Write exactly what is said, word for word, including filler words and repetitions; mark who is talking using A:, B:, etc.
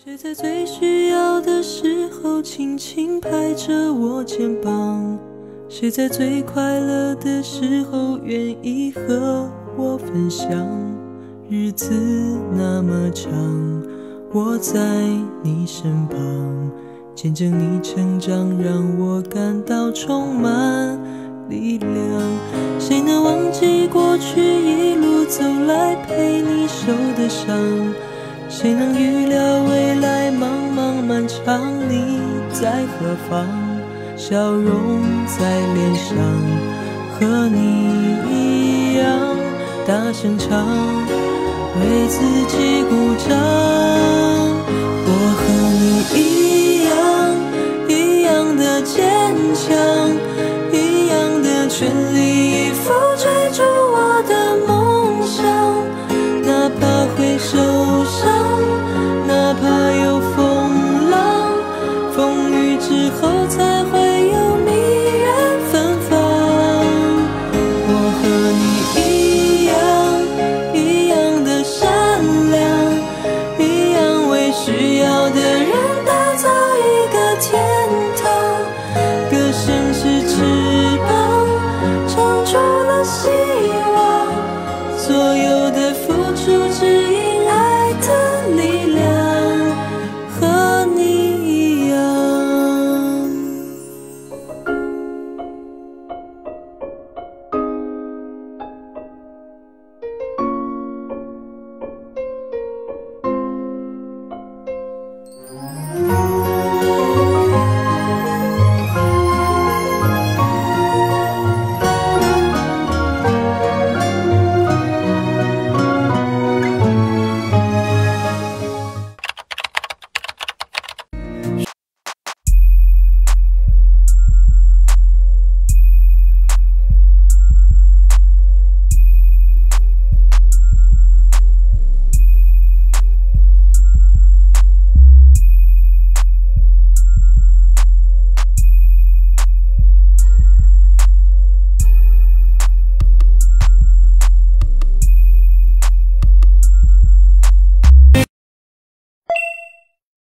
A: 谁在最需要的时候轻轻拍着我肩膀？谁在最快乐的时候愿意和我分享？日子那么长，我在你身旁，见证你成长，让我感到充满力量。谁能忘记过去一路走来陪你受的伤？谁能预料未来茫茫漫长，你在何方？笑容在脸上，和你一样大声唱，为自己鼓掌。